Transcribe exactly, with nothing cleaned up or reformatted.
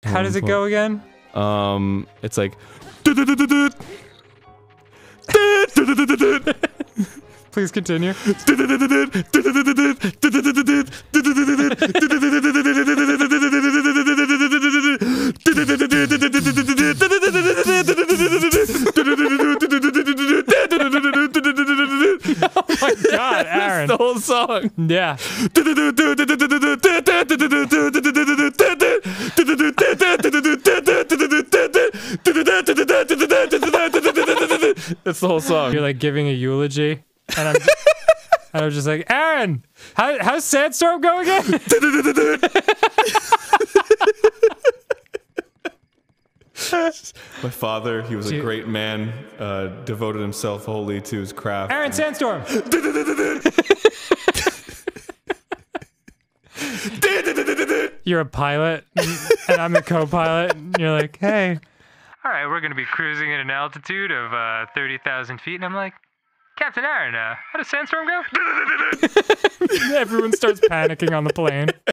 How does it go again? Um, it's like. Please continue. Oh my God, Aaron. That's the whole song. Yeah. That's the whole song. You're like giving a eulogy, and I'm, and I'm just like, Aaron, how, how's Sandstorm go again? My father, he was a Dude. great man, uh, devoted himself wholly to his craft. Aaron, Sandstorm. You're a pilot, and I'm the co-pilot, and you're like, hey. All right, we're going to be cruising at an altitude of uh, thirty thousand feet, and I'm like, Captain Aaron, uh, how does Sandstorm go? Everyone starts panicking on the plane.